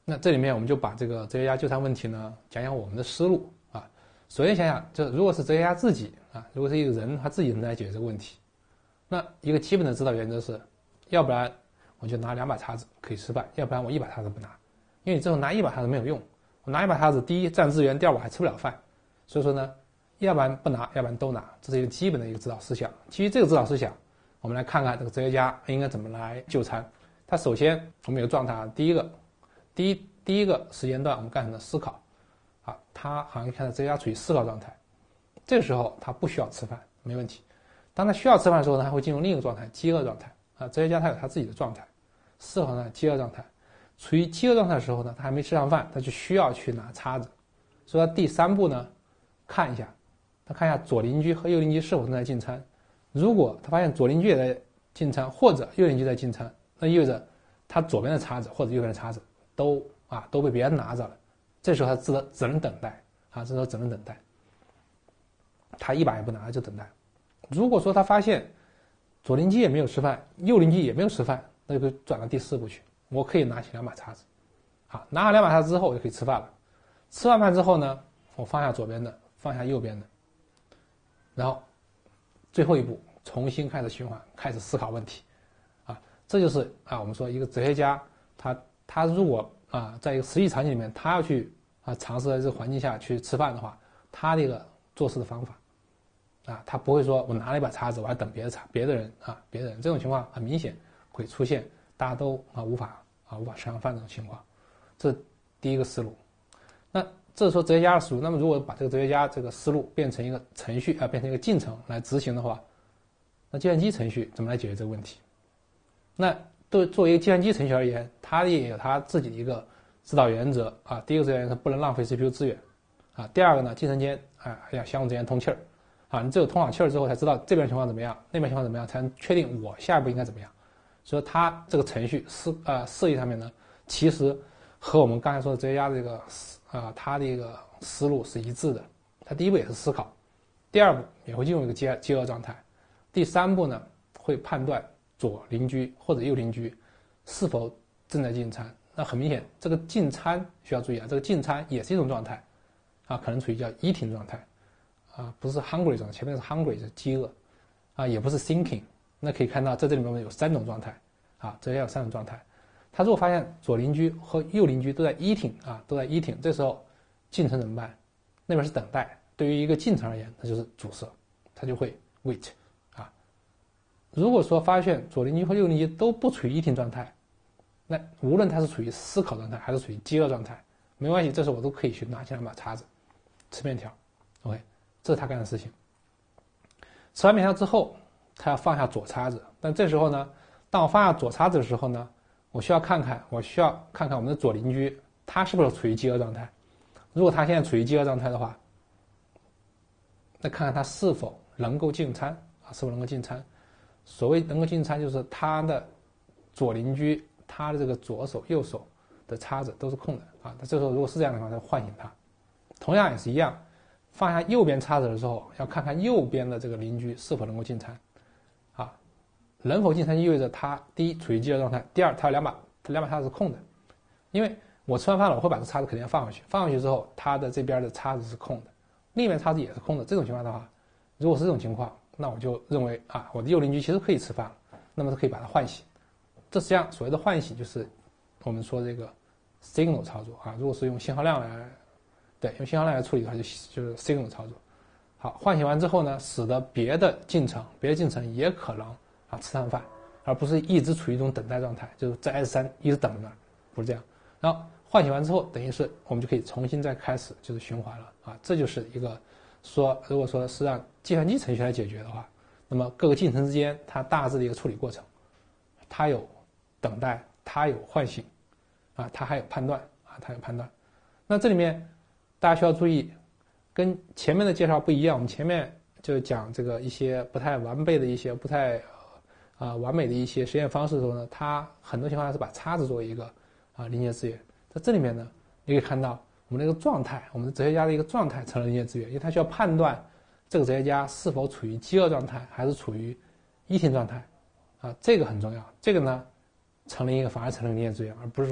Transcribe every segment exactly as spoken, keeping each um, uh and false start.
那这里面我们就把这个哲学家纠缠问题呢，讲讲我们的思路啊。首先想想，就如果是哲学家自己啊，如果是一个人他自己能来解决这个问题，那一个基本的指导原则是，要不然我就拿两把叉子可以吃饭，要不然我一把叉子不拿，因为你最后拿一把叉子没有用，我拿一把叉子，第一占资源，第二我还吃不了饭，所以说呢，要不然不拿，要不然都拿，这是一个基本的一个指导思想。基于这个指导思想，我们来看看这个哲学家应该怎么来纠缠。他首先我们有个状态，第一个，第一第一个时间段我们干什么思考，啊，他好像看到哲学家处于思考状态，这个时候他不需要吃饭，没问题。当他需要吃饭的时候呢，他会进入另一个状态，饥饿状态啊。哲学家他有他自己的状态，思考状态、饥饿状态。处于饥饿状态的时候呢，他还没吃上饭，他就需要去拿叉子。所以他第三步呢，看一下，他看一下左邻居和右邻居是否正在进餐。如果他发现左邻居也在进餐，或者右邻居在进餐，那意味着他左边的叉子或者右边的叉子都啊都被别人拿着了。这时候他只能只能等待啊，这时候只能等待。他一把也不拿就等待。如果说他发现左邻居也没有吃饭，右邻居也没有吃饭，那就转到第四步去。我可以拿起两把叉子，好，拿好两把叉子之后，我就可以吃饭了。吃完饭之后呢，我放下左边的，放下右边的，然后最后一步重新开始循环，开始思考问题，啊，这就是啊，我们说一个哲学家，他他如果啊，在一个实际场景里面，他要去啊尝试在这个环境下去吃饭的话，他的一个做事的方法。啊，他不会说我拿了一把叉子，我还等别的叉，别的人啊，别的人这种情况很明显会出现，大家都啊无法啊无法吃上饭这种情况，这是第一个思路。那这是说哲学家的思路。那么如果把这个哲学家这个思路变成一个程序啊，变成一个进程来执行的话，那计算机程序怎么来解决这个问题？那对作为一个计算机程序而言，它也有它自己的一个指导原则啊。第一个指导原则是不能浪费 C P U 资源啊。第二个呢，进程间啊要相互之间通气儿。啊，你只有通好气儿之后，才知道这边情况怎么样，那边情况怎么样，才能确定我下一步应该怎么样。所以它这个程序设呃设计上面呢，其实和我们刚才说的哲学家这个啊他的一个思路是一致的。他第一步也是思考，第二步也会进入一个饥饥饿状态，第三步呢会判断左邻居或者右邻居是否正在进餐。那很明显，这个进餐需要注意啊，这个进餐也是一种状态啊，可能处于叫 eating 状态。啊，不是 hungry 状态，前面是 hungry 就是饥饿，啊，也不是 thinking。那可以看到在这里面有三种状态，啊，这也有三种状态。他如果发现左邻居和右邻居都在 eating 啊，都在 eating， 这时候进程怎么办？那边是等待，对于一个进程而言，那就是阻塞，他就会 wait 啊。如果说发现左邻居和右邻居都不处于 eating 状态，那无论他是处于思考状态还是处于饥饿状态，没关系，这时候我都可以去拿起两把叉子吃面条 ，OK。这是他干的事情。吃完面条之后，他要放下左叉子。但这时候呢，当我放下左叉子的时候呢，我需要看看，我需要看看我们的左邻居，他是不是处于饥饿状态。如果他现在处于饥饿状态的话，那看看他是否能够进餐啊，是否能够进餐。所谓能够进餐，就是他的左邻居，他的这个左手、右手的叉子都是空的啊。那这时候如果是这样的话，就唤醒他。同样也是一样。放下右边叉子的时候，要看看右边的这个邻居是否能够进餐，啊，能否进餐意味着他第一处于饥饿状态，第二他有两把两把叉子是空的，因为我吃完饭了，我会把这叉子肯定要放上去，放上去之后，他的这边的叉子是空的，另一边叉子也是空的。这种情况的话，如果是这种情况，那我就认为啊，我的右邻居其实可以吃饭了，那么是可以把它唤醒。这实际上所谓的唤醒就是我们说这个 signal 操作啊，如果是用信号量来。对，用信号量来处理的话就，就是 signal 操作。好，唤醒完之后呢，使得别的进程，别的进程也可能啊吃上饭，而不是一直处于一种等待状态，就是在 S 三一直等着那儿，不是这样。然后唤醒完之后，等于是我们就可以重新再开始就是循环了啊。这就是一个说，如果说是让计算机程序来解决的话，那么各个进程之间它大致的一个处理过程，它有等待，它有唤醒，啊，它还有判断啊，它有判断。那这里面。大家需要注意，跟前面的介绍不一样。我们前面就讲这个一些不太完备的一些、不太啊、呃、完美的一些实验方式的时候呢，它很多情况下是把叉子作为一个啊临界资源。在这里面呢，你可以看到我们这个状态，我们的哲学家的一个状态成了临界资源，因为他需要判断这个哲学家是否处于饥饿状态，还是处于eating状态啊，这个很重要。这个呢，成了一个反而成了临界资源，而不是说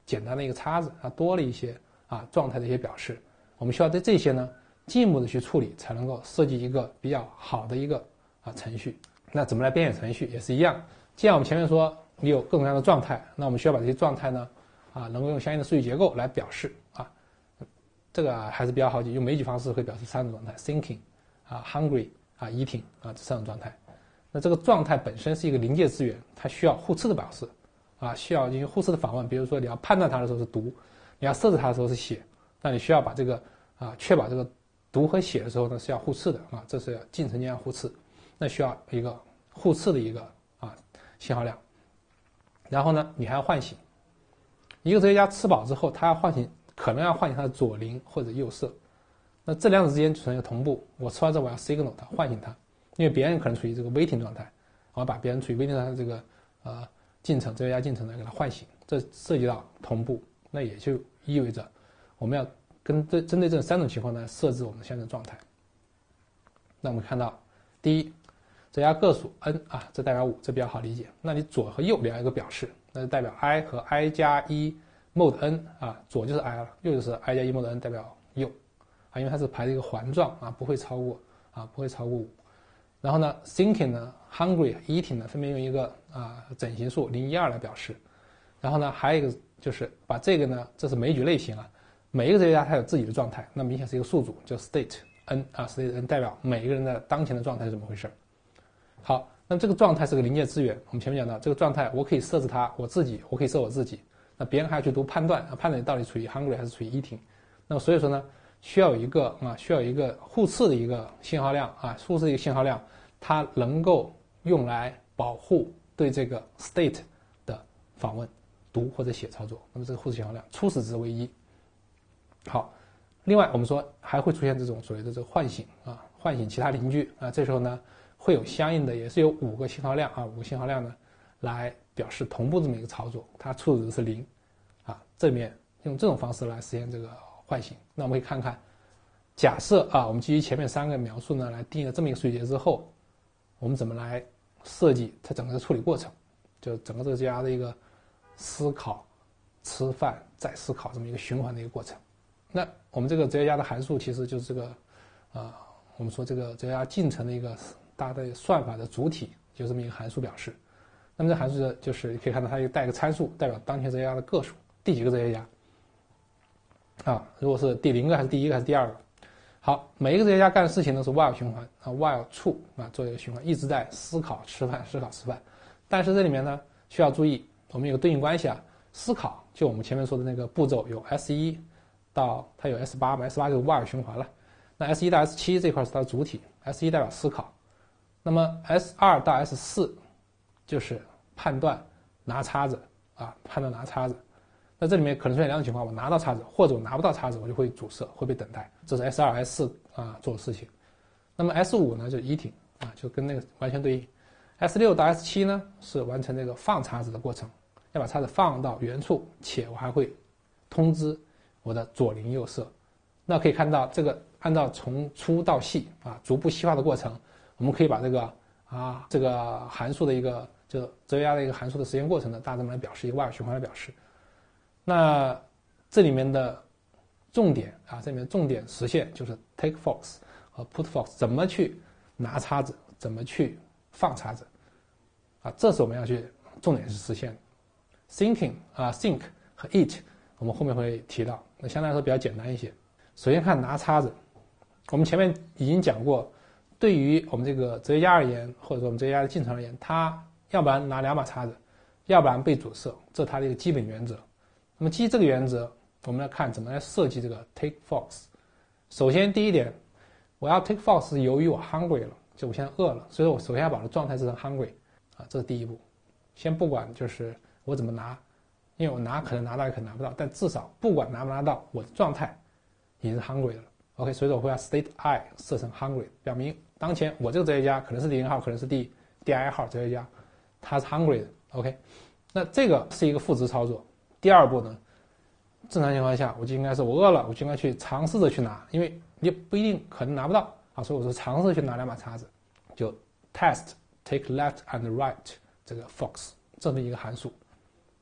简单的一个叉子，它多了一些啊状态的一些表示。我们需要对这些呢进一步的去处理，才能够设计一个比较好的一个啊程序。那怎么来编写程序也是一样。既然我们前面说你有各种各样的状态，那我们需要把这些状态呢啊能够用相应的数据结构来表示啊。这个还是比较好记，用枚举方式会表示三种状态 ：thinking 啊、hungry 啊、eating 啊这三种状态。那这个状态本身是一个临界资源，它需要互斥的表示啊，需要进行互斥的访问。比如说你要判断它的时候是读，你要设置它的时候是写，那你需要把这个啊确保这个读和写的时候呢是要互斥的啊，这是要进程间要互斥，那需要一个互斥的一个啊信号量。然后呢，你还要唤醒一个哲学家吃饱之后，他要唤醒，可能要唤醒他的左邻或者右舍。那这两者之间存在同步，我吃完之后我要 signal 他，唤醒他。因为别人可能处于这个 waiting 状态，我要把别人处于 waiting 状态的这个呃进程，哲学家进程呢给它唤醒，这涉及到同步，那也就意味着我们要跟针针对这三种情况呢设置我们现在的状态。那我们看到，第一，哲学家个数 n 啊，这代表五，这比较好理解。那你左和右两个表示，那就代表 i 和 i 加一 mod n 啊，左就是 i 了，右就是 i 加一 mod n 代表右啊，因为它是排的一个环状啊，不会超过啊，不会超过五。然后呢 ，thinking 呢 ，hungry、eating 呢，分别用一个啊整形数零一二来表示。然后呢，还有一个就是把这个呢，这是枚举类型啊，每一个哲学家他有自己的状态，那明显是一个数组，叫 state n 啊 ，state n 代表每一个人的当前的状态是怎么回事。好，那这个状态是个临界资源，我们前面讲到，这个状态我可以设置它，我自己我可以设我自己，那别人还要去读判断，判断你到底处于 hungry 还是处于 eating。那么所以说呢，需要有一个啊，需要有一个互斥的一个信号量啊，互斥的一个信号量。它能够用来保护对这个 state 的访问、读或者写操作。那么这个互斥信号量，初始值为一。好，另外我们说还会出现这种所谓的这个唤醒啊，唤醒其他邻居啊，这时候呢会有相应的也是有五个信号量啊，五个信号量呢来表示同步这么一个操作，它初始值是零啊，这里面用这种方式来实现这个唤醒。那我们可以看看，假设啊，我们基于前面三个描述呢来定义了这么一个数据集之后。我们怎么来设计它整个的处理过程？就整个这个哲学家的一个思考、吃饭再思考这么一个循环的一个过程。那我们这个哲学家的函数其实就是这个，呃，我们说这个哲学家进程的一个大的算法的主体，就这么一个函数表示。那么这函数就是你可以看到它带一个参数，代表当前哲学家的个数，第几个哲学家？啊，如果是第零个还是第一个还是第二个？好，每一个哲学家干的事情都是 while 循环啊 ，while true 啊，做一个循环，一直在思考、吃饭、思考、吃饭。但是这里面呢，需要注意，我们有个对应关系啊。思考就我们前面说的那个步骤有 S 一 到它有 S 八嘛 ，S 八就是 while 循环了。那 S 一 到 S 七 这块是它的主体 ，S 一 代表思考。那么 S 二 到 S 四就是判断拿叉子啊，判断拿叉子。那这里面可能出现两种情况，我拿到叉子，或者我拿不到叉子，我就会阻塞，会被等待。这是 S 二、S 四啊做的事情。那么 S 五 呢，就是 eating 啊，就跟那个完全对应。S 六 到 S 七 呢，是完成这个放叉子的过程，要把叉子放到原处，且我还会通知我的左邻右舍。那可以看到，这个按照从粗到细啊，逐步细化的过程，我们可以把这个啊这个函数的一个就哲学家的一个函数的实现过程呢，大致来表示一个 while 循环的表示。那这里面的重点啊，这里面重点实现就是 take fox 和 put fox 怎么去拿叉子，怎么去放叉子啊，这是我们要去重点是实现的。thinking 啊 think 和 eat 我们后面会提到，那相对来说比较简单一些。首先看拿叉子，我们前面已经讲过，对于我们这个哲学家而言，或者说我们哲学家的进程而言，他要不然拿两把叉子，要不然被阻塞，这是他的一个基本原则。那么基于这个原则，我们来看怎么来设计这个 take fox。首先第一点，我要 take fox 是由于我 hungry 了，就我现在饿了，所以我首先要把我的状态设成 hungry 啊，这是第一步。先不管就是我怎么拿，因为我拿可能拿到也可能拿不到，但至少不管拿不拿到，我的状态已经是 hungry 了。OK， 所以说我会把 state I 设成 hungry， 表明当前我这个哲学家可能是第零号，可能是第第 I 号哲学家，他是 hungry 的。OK， 那这个是一个赋值操作。第二步呢，正常情况下我就应该是我饿了，我就应该去尝试着去拿，因为你不一定可能拿不到啊，所以我说尝试去拿两把叉子，就 test take left and right 这个 fox 这么一个函数。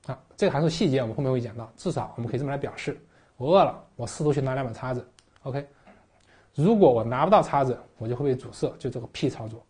啊，这个函数细节我们后面会讲到，至少我们可以这么来表示：我饿了，我试图去拿两把叉子 ，OK。如果我拿不到叉子，我就会被阻塞，就这个 P 操作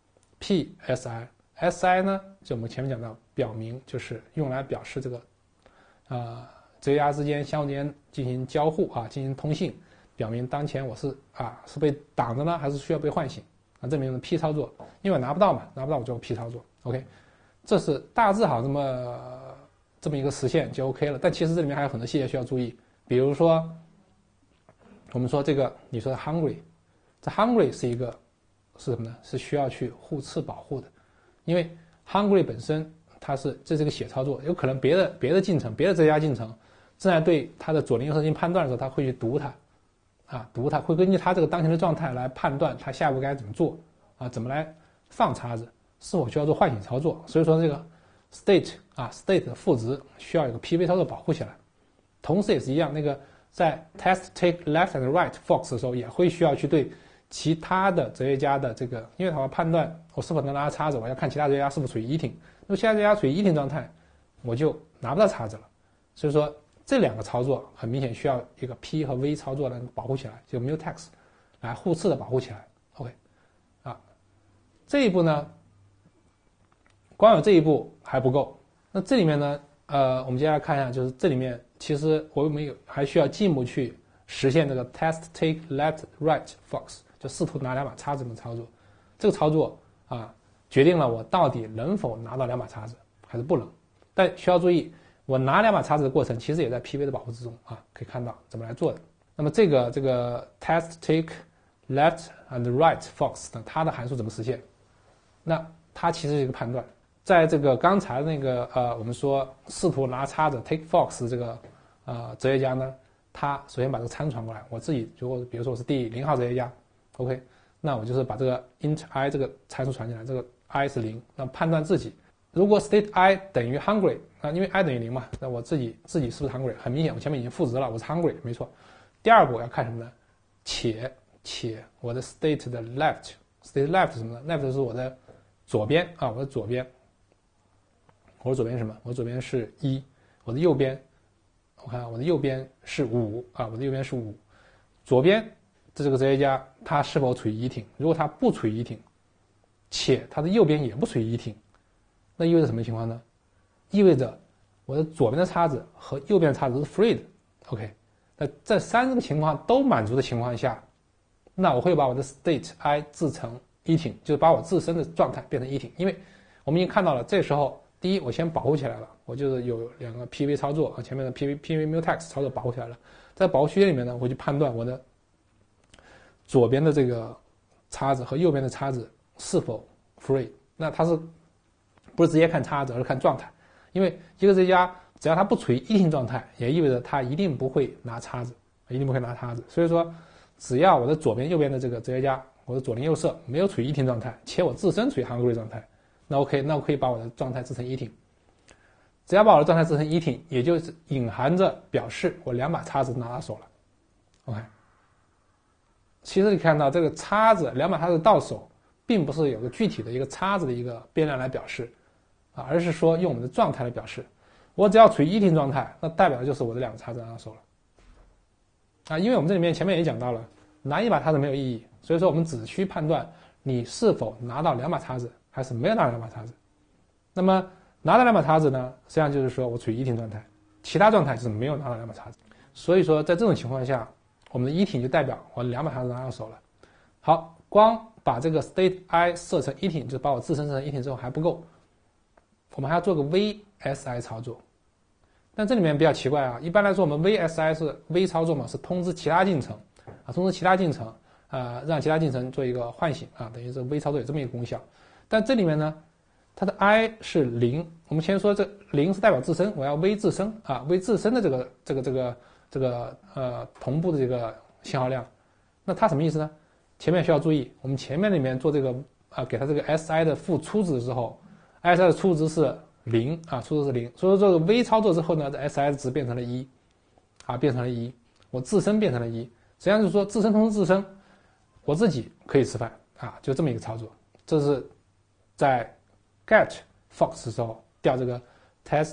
，P S I，S I 呢，就我们前面讲到，表明就是用来表示这个啊、呃、折叠压之间相互之间进行交互啊，进行通信，表明当前我是啊是被挡着呢，还是需要被唤醒啊，证明的 P 操作，因为我拿不到嘛，拿不到我就 P 操作 ，OK。这是大致好这么这么一个实现就 OK 了，但其实这里面还有很多细节需要注意，比如说，我们说这个你说的 hungry， 这 hungry 是一个是什么呢？是需要去互斥保护的，因为 hungry 本身它是这是个写操作，有可能别的别的进程，别的折叠压进程正在对它的左邻右舍进行判断的时候，它会去读它，啊，读它会根据它这个当前的状态来判断它下一步该怎么做，啊，怎么来放叉子。是否需要做唤醒操作？所以说这个 state 啊 state 的赋值需要有个 P V 操作保护起来。同时也是一样，那个在 test take left and right fox 的时候，也会需要去对其他的折叠家的这个，因为它要判断我是否能拿到叉子，我要看其他折叠家是否处于 eating。如果其他折叠家处于 eating 状态，我就拿不到叉子了。所以说这两个操作很明显需要一个 P 和 V 操作来保护起来，就 mutex 来互斥的保护起来。OK， 啊，这一步呢？光有这一步还不够，那这里面呢，呃，我们接下来看一下，就是这里面其实我们有还需要进一步去实现这个 test take left right fox， 就试图拿两把叉子的操作。这个操作啊，决定了我到底能否拿到两把叉子，还是不能。但需要注意，我拿两把叉子的过程其实也在 P V 的保护之中啊，可以看到怎么来做的。那么这个这个 test take left and right fox 呢，它的函数怎么实现？那它其实是一个判断。在这个刚才那个呃，我们说试图拿叉子 take fox 这个呃折叠家呢，它首先把这个参数传过来，我自己如果比如说我是第零号折叠家 ，OK， 那我就是把这个 int i 这个参数传进来，这个 i 是零，那判断自己如果 state i 等于 hungry 啊，因为 i 等于零嘛，那我自己自己是不是 hungry？ 很明显，我前面已经赋值了，我是 hungry， 没错。第二步我要看什么呢？且且我的 state 的 left state left 是什么呢 ？left 是我的左边啊，我的左边。我的左边是什么？我左边是一，我的右边，我看我的右边是五啊，我的右边是五，左边的这个折叠家它是否处于eating？如果它不处于eating，且它的右边也不处于eating，那意味着什么情况呢？意味着我的左边的叉子和右边的叉子都是 free 的 ，OK？ 那这三个情况都满足的情况下，那我会把我的 state i 制成 eating， 就是把我自身的状态变成 eating， 因为我们已经看到了，这时候。第一，我先保护起来了，我就是有两个 P V 操作啊，前面的 P V P V mutex 操作保护起来了。在保护区间里面呢，我去判断我的左边的这个叉子和右边的叉子是否 free。那它是不是直接看叉子，而是看状态？因为一个折叠家只要它不处于eating状态，也意味着它一定不会拿叉子，一定不会拿叉子。所以说，只要我的左边、右边的这个折叠家，我的左邻右舍没有处于eating状态，且我自身处于 hungry 状态。那 OK， 那我可以把我的状态制成eating，只要把我的状态制成eating，也就是隐含着表示我两把叉子拿到手了。OK， 其实你看到这个叉子两把叉子到手，并不是有个具体的一个叉子的一个变量来表示啊，而是说用我们的状态来表示。我只要处于eating状态，那代表的就是我的两个叉子拿到手了。啊，因为我们这里面前面也讲到了，拿一把叉子没有意义，所以说我们只需判断你是否拿到两把叉子。还是没有拿到两把叉子，那么拿到两把叉子呢？实际上就是说我处于eating状态，其他状态就是没有拿到两把叉子。所以说在这种情况下，我们的eating就代表我两把叉子拿到手了。好，光把这个 state i 设成eating，就是把我自身设成eating之后还不够，我们还要做个 V S I 操作。但这里面比较奇怪啊，一般来说我们 V S I 是 V 操作嘛，是通知其他进程啊，通知其他进程啊、呃，让其他进程做一个唤醒啊，等于是 V 操作有这么一个功效。但这里面呢，它的 i 是零，我们先说这零是代表自身，我要 v 自身啊 ，v 自身的这个这个这个这个呃同步的这个信号量，那它什么意思呢？前面需要注意，我们前面里面做这个啊，给它这个 si 的负初值的时候 ，si 的初值是零啊，初值是零，所以说这个 v 操作之后呢，这 si 的值变成了一，啊，变成了一，我自身变成了一，实际上就是说自身通知自身，我自己可以吃饭啊，就这么一个操作，这是。在 get fox 的时候调这个 test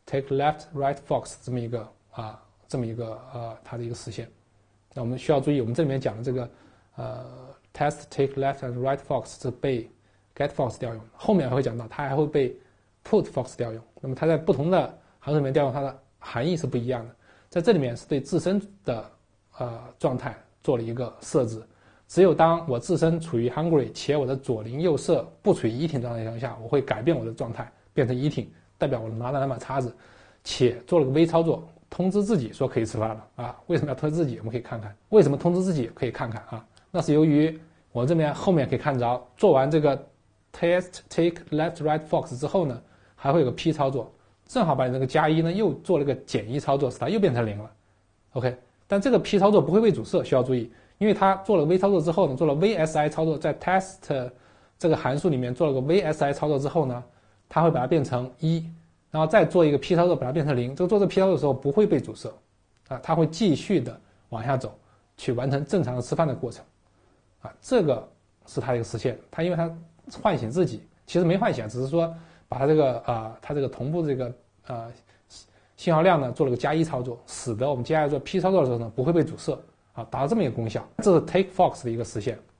take left right fox 这么一个啊这么一个呃它的一个实现。那我们需要注意，我们这里面讲的这个呃 test take left and right fox 是被 get fox 调用，后面还会讲到它还会被 put fox 调用。那么它在不同的函数里面调用，它的含义是不一样的。在这里面是对自身的呃状态做了一个设置，只有当我自身处于 hungry 且我的左邻右舍不处于 eating 状态情况下，我会改变我的状态变成 eating， 代表我拿了两把叉子，且做了个微操作，通知自己说可以吃饭了啊。为什么要通知自己？我们可以看看为什么通知自己可以看看啊。那是由于我这边后面可以看着，做完这个 test take left right fox 之后呢，还会有个 p 操作，正好把你这个加一呢又做了个减一操作，使它又变成零了。OK， 但这个 p 操作不会被阻塞，需要注意，因为它做了微操作之后呢，做了 V S I 操作，在 test 这个函数里面做了个 V S I 操作之后呢，它会把它变成一，然后再做一个 p 操作把它变成零。这个做这个 p 操作的时候不会被阻塞啊，它会继续的往下走，去完成正常的吃饭的过程啊。这个是它的一个实现。它因为它唤醒自己，其实没唤醒，只是说把它这个啊、呃，它这个同步这个呃信号量呢做了个加一操作，使得我们接下来做 p 操作的时候呢不会被阻塞啊，达到这么一个功效。这是 take fox 的一个实现。